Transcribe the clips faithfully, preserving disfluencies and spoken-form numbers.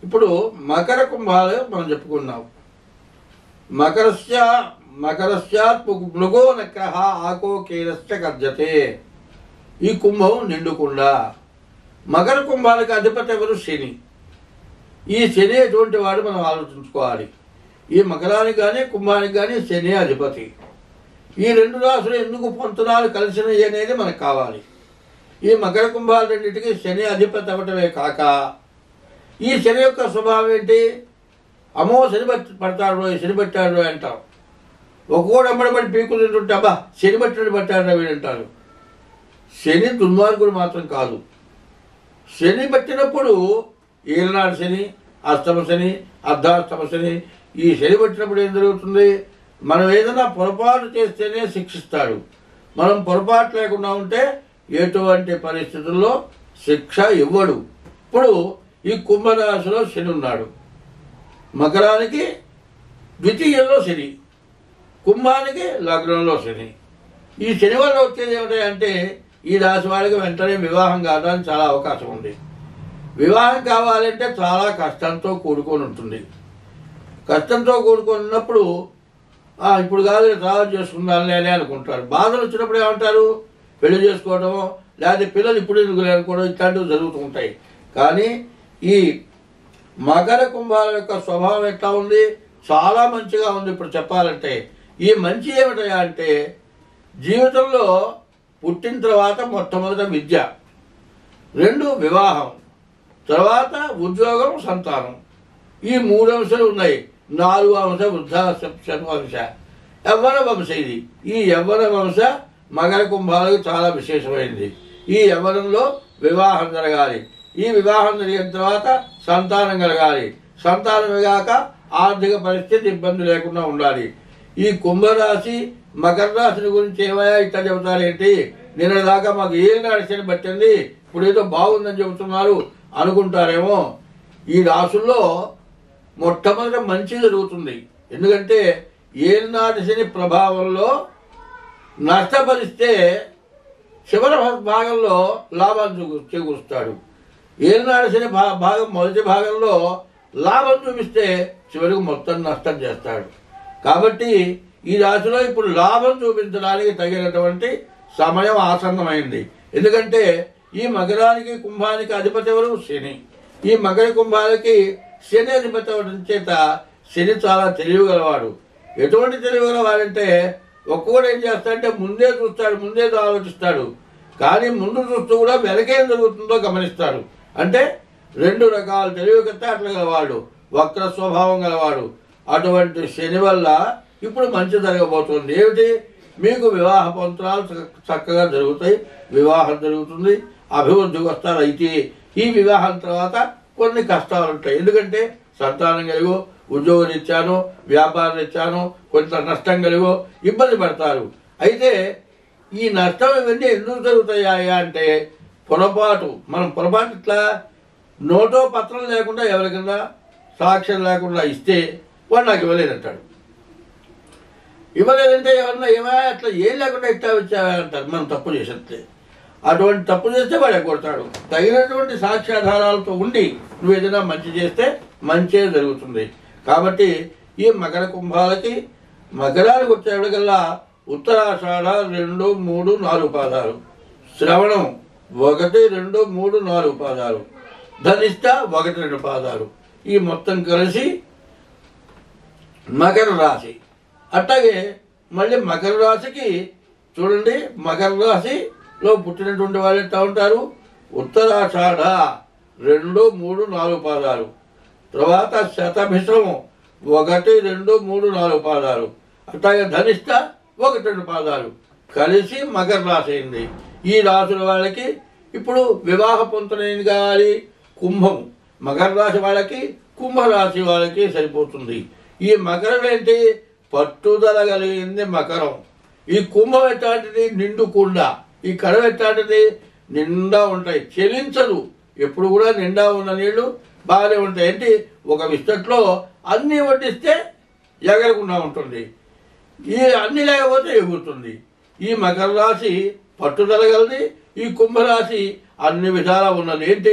ఇప్పుడు మకర కుంభాలు మనం చెప్పుకున్నాం. మకరస్య మకరస్యాత్ మృగో నక్రః ఆకో కీరస్య గర్జతే. ఈ కుంభం నిండుకుండ. మకర కుంభాలకు అధిపతి ఎవరు? శని. ఈ శని ఎటువంటి వాడు మనం ఆలోచించుకోవాలి. ఈ మకరానికి కానీ కుంభానికి కానీ శని అధిపతి. ఈ రెండు రాశులు ఎందుకు పొంతనాలు కలిసినవి అనేది మనకు కావాలి. ఈ మకర కుంభాల రెండింటికి శని అధిపతి అవ్వటమే కాక ఈ శని యొక్క స్వభావం ఏంటి? అమ్మో శని బట్టి పడతాడు, శని పట్టాడు అంటాం. ఒక్కోడు అమ్మడబడి పీకులు తింటుంటే అబ్బా శని బట్టినట్టు పట్టాడు వీడంటారు. శని దుర్మార్గుడు మాత్రం కాదు. శని పట్టినప్పుడు ఏలనాడు శని, అష్టమ శని, అర్ధాష్టమ శని. ఈ శని పట్టినప్పుడు ఏం జరుగుతుంది? మనం ఏదైనా పొరపాటు చేస్తేనే శిక్షిస్తాడు. మనం పొరపాటు లేకుండా ఉంటే ఎటువంటి పరిస్థితుల్లో శిక్ష ఇవ్వడు. ఇప్పుడు ఈ కుంభరాశిలో శని ఉన్నాడు. మకరానికి ద్వితీయంలో శని, కుంభానికి లగ్నంలో శని. ఈ శని వల్ల వచ్చేది ఏమిటంటే ఈ రాశి వాళ్ళకి వెంటనే వివాహం కావడానికి చాలా అవకాశం ఉంది. వివాహం కావాలంటే చాలా కష్టంతో కూడుకొని ఉంటుంది. కష్టంతో కూడుకొని ఉన్నప్పుడు ఇప్పుడు కాదు తర్వాత చేసుకుందాంలే అని అనుకుంటారు. బాధలు వచ్చినప్పుడు ఏమంటారు? పెళ్లి చేసుకోవడమో లేకపోతే పిల్లలు ఇప్పుడు ఎందుకు అనుకోవడం ఇట్లాంటివి జరుగుతూ ఉంటాయి. కానీ ఈ మకర కుంభాల యొక్క స్వభావం ఎట్లా ఉంది? చాలా మంచిగా ఉంది. ఇప్పుడు చెప్పాలంటే ఈ మంచి ఏమిటయా అంటే జీవితంలో పుట్టిన తర్వాత మొట్టమొదట విద్య, రెండు వివాహం, తర్వాత ఉద్యోగం, సంతానం. ఈ మూడు అంశాలు ఉన్నాయి. నాలుగు అంశ వృద్ధాప్య వంశ, యవ్వన వంశ. ఇది ఈ యవ్వన వంశ మకర కుంభాలకు చాలా విశేషమైనది. ఈ యవ్వనంలో వివాహం జరగాలి. ఈ వివాహం జరిగిన తర్వాత సంతానం కలగాలి. సంతానం కాక ఆర్థిక పరిస్థితి ఇబ్బంది లేకుండా ఉండాలి. ఈ కుంభరాశి మకర రాశిని గురించి ఏమయ్యా ఇట్లా చెబుతారేంటి? నిన్న దాకా మాకు ఏం నడిచని పట్టింది, ఇప్పుడు ఏదో బాగుందని చెబుతున్నారు అనుకుంటారేమో. ఈ రాశుల్లో మొట్టమొదట మంచి జరుగుతుంది. ఎందుకంటే ఏనాటి శని ప్రభావంలో నష్టపరిస్తే చివరి భాగంలో లాభాలు చేకూరుస్తాడు. ఏనాటి శని భాగం మొదటి భాగంలో లాభం చూపిస్తే చివరికి మొత్తం నష్టం చేస్తాడు. కాబట్టి ఈ రాశిలో ఇప్పుడు లాభం చూపించడానికి తగినటువంటి సమయం ఆసన్నమైంది. ఎందుకంటే ఈ మకరానికి కుంభానికి అధిపతి ఎవరు? శని. ఈ మకర కుంభాలకి శని అధిపతి అవ్వడం చేత శని చాలా తెలివిగలవాడు. ఎటువంటి తెలివిగలవాడంటే ఒక్కొక్కడు ఏం చేస్తాడంటే ముందే చూస్తాడు, ముందే ఆలోచిస్తాడు. కానీ ముందు చూస్తూ కూడా వెనకేం జరుగుతుందో గమనిస్తాడు. అంటే రెండు రకాల తెలివికత్త అట్లా గలవాడు, వక్ర స్వభావం గలవాడు. అటువంటి శని వల్ల ఇప్పుడు మంచి జరగబోతుంది. ఏమిటి? మీకు వివాహ పంత్రాలు చక్కగా జరుగుతాయి, వివాహం జరుగుతుంది, అభివృద్ధికి వస్తారు. అయితే ఈ వివాహం తర్వాత కొన్ని కష్టాలు ఉంటాయి. ఎందుకంటే సంతానం కలిగో, ఉద్యోగం ఇచ్చాను, వ్యాపారం ఇచ్చాను, కొంత నష్టం కలిగో ఇబ్బంది పడతారు. అయితే ఈ నష్టం ఇవన్నీ ఎందుకు జరుగుతాయా అంటే పొరపాటు. మనం పొరపాటు ఇట్లా నోటో పత్రం లేకుండా ఎవరికన్నా సాక్ష్యం లేకుండా ఇస్తే వాడు నాకు ఇవ్వలేదంటాడు. ఇవ్వలేదంటే ఎవరన్నా ఏమైనా అట్లా ఏం లేకుండా ఇట్టా వచ్చావా అంటారు. మనం తప్పు చేసేస్తే అటువంటి తప్పు చేస్తే వాడు ఎగ్గొడతాడు. తగినటువంటి సాక్ష్యాధారాలతో ఉండి నువ్వు ఏదైనా మంచి చేస్తే మంచే జరుగుతుంది. కాబట్టి ఈ మకర కుంభాలకి మకరానికి వచ్చేవాడికల్లా ఉత్తరాషాఢ రెండు మూడు నాలుగు పాదాలు, శ్రవణం ఒకటి రెండు మూడు నాలుగు పాదాలు, ధనిష్ట ఒకటి రెండు పాదాలు, ఈ మొత్తం కలిసి మకర రాశి. అట్లాగే మళ్ళీ మకర రాశికి చూడండి, మకర రాశిలో పుట్టినటువంటి వాళ్ళు ఎట్లా ఉంటారు? ఉత్తరాషాఢ రెండు మూడు నాలుగు పాదాలు, తర్వాత శతభిషం ఒకటి రెండు మూడు నాలుగు పాదాలు, అట్లాగే ధనిష్ట ఒకటి రెండు పాదాలు కలిసి మకర రాశి అయింది. ఈ రాశుల వాళ్ళకి ఇప్పుడు వివాహ పొంతనేది కావాలి కుంభం. మకర రాశి వాళ్ళకి కుంభరాశి వాళ్ళకి సరిపోతుంది. ఈ మకరం ఏంటి? పట్టుదల కలిగింది మకరం. ఈ కుంభం ఎట్లాంటిది? నిండు కుండ. ఈ కడం ఎట్లాంటిది? నిండా ఉంటాయి, చెలించదు. ఎప్పుడు కూడా నిండా ఉన్న నీళ్లు బాగానే ఉంటాయి. ఏంటి? ఒక విస్తట్లో అన్నీ వడ్డిస్తే ఎగరకుండా ఉంటుంది, ఈ అన్ని లేకపోతే ఎగురుతుంది. ఈ మకర రాశి పట్టుదల కలది, ఈ కుంభరాశి అన్ని విధాలా ఉన్నది. ఏంటి?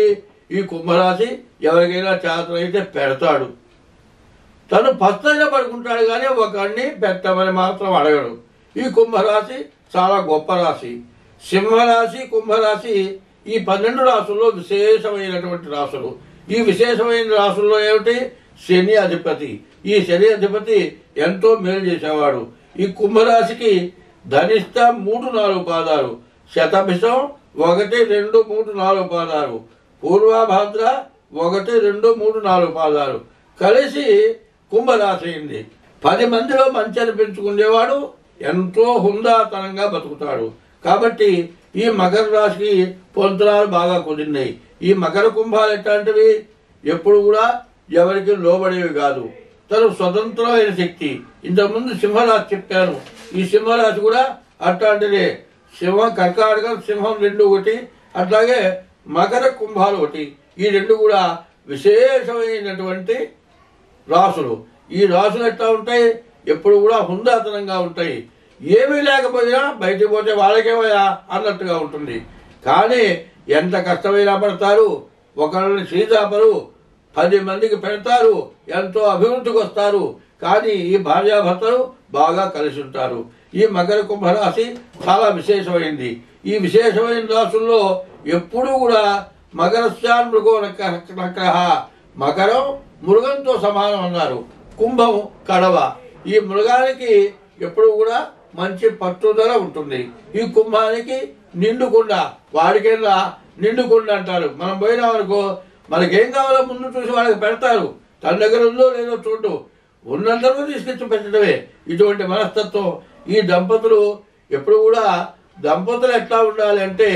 ఈ కుంభరాశి ఎవరికైనా చేతనైతే పెడతాడు. తను పచ్చగా పడుకుంటాడు కానీ ఒకడిని పెట్టమని మాత్రం అడగడు. ఈ కుంభరాశి చాలా గొప్ప రాశి. సింహరాశి, కుంభరాశి ఈ పన్నెండు రాశుల్లో విశేషమైనటువంటి రాశులు. ఈ విశేషమైన రాశుల్లో ఏమిటి? శని అధిపతి. ఈ శని అధిపతి ఎంతో మేలు చేసేవాడు. ఈ కుంభరాశికి ధనిష్ట మూడు నాలుగు పాదాలు, శతభిషం ఒకటి రెండు మూడు నాలుగు పాదాలు, పూర్వభాద్ర ఒకటి రెండు మూడు నాలుగు పాదాలు కలిసి కుంభరాశి అయింది. పది మందిలో మంచి అనిపించుకునేవాడు, ఎంతో హుందాతనంగా బతుకుతాడు. కాబట్టి ఈ మకర రాశికి పొంతనాలు బాగా కుదిరినాయి. ఈ మకర కుంభాలు ఎట్లాంటివి? ఎప్పుడు కూడా ఎవరికి లోబడేవి కాదు. తను స్వతంత్రమైన శక్తి. ఇంతకుముందు సింహరాశి చెప్పాను. ఈ సింహరాశి కూడా అట్లాంటిదే. సింహం, కర్కాటకం, సింహం రెండు ఒకటి, అట్లాగే మకర కుంభాలు ఒకటి. ఈ రెండు కూడా విశేషమైనటువంటి రాసులు. ఈ రాసులు ఎట్లా ఉంటాయి? ఎప్పుడు కూడా హుందాతనంగా ఉంటాయి. ఏమీ లేకపోయినా బయటికి పోతే వాళ్ళకేమయ్యా అన్నట్టుగా ఉంటుంది. కానీ ఎంత కష్టమైనా పడతారు. ఒకళ్ళని శ్రీజాపరు, పది మందికి పెడతారు, ఎంతో అభివృద్ధికి వస్తారు. కానీ ఈ భార్యాభర్తలు బాగా కలిసి ఉంటారు. ఈ మకర కుంభరాశి చాలా విశేషమైంది. ఈ విశేషమైన రాశుల్లో ఎప్పుడూ కూడా మకరస్యాన్ మృగో నక్రహ. మకరం మృగంతో సమానం అన్నారు. కుంభం కడవ. ఈ మృగానికి ఎప్పుడు కూడా మంచి పట్టుదల ఉంటుంది. ఈ కుంభానికి నిండుకుండ. వాడికెళ్ళా నిండుకుండ అంటారు. మనం పోయినామనుకో మనకేం కావాలో ముందు చూసి వాళ్ళకి పెడతారు. తన దగ్గర ఉందో లేదో చూడు, ఉన్నంతలో తీసుకొచ్చి పెట్టడమే. ఇటువంటి మనస్తత్వం. ఈ దంపతులు ఎప్పుడు కూడా దంపతులు ఎట్లా ఉండాలి అంటే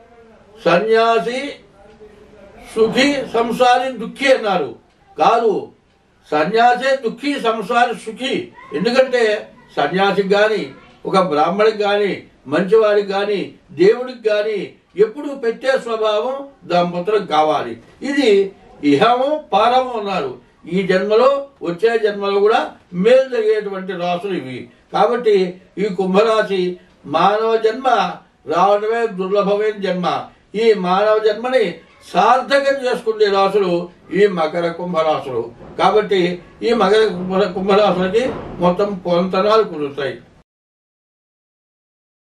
సన్యాసి సుఖి, సంసారి దుఃఖి అన్నారు. కాదు, సన్యాసే దుఃఖి, సంసారి సుఖి. ఎందుకంటే సన్యాసికి కానీ, ఒక బ్రాహ్మడికి కానీ, మంచివాడికి కానీ, దేవుడికి కానీ ఎప్పుడు పెట్టే స్వభావం దంపతులకు కావాలి. ఇది ఇహము పారము అన్నారు. ఈ జన్మలో వచ్చే జన్మలో కూడా మేలు జరిగేటువంటి రాసులు ఇవి. కాబట్టి ఈ కుంభరాశి మానవ జన్మ రావడమే దుర్లభమైన జన్మ. ఈ మానవ జన్మని సార్థకం చేసుకునే రాసులు ఈ మకర కుంభరాశులు. కాబట్టి ఈ మకర కుంభరాశులకి మొత్తం పొంతనాలు కుదురుతాయి.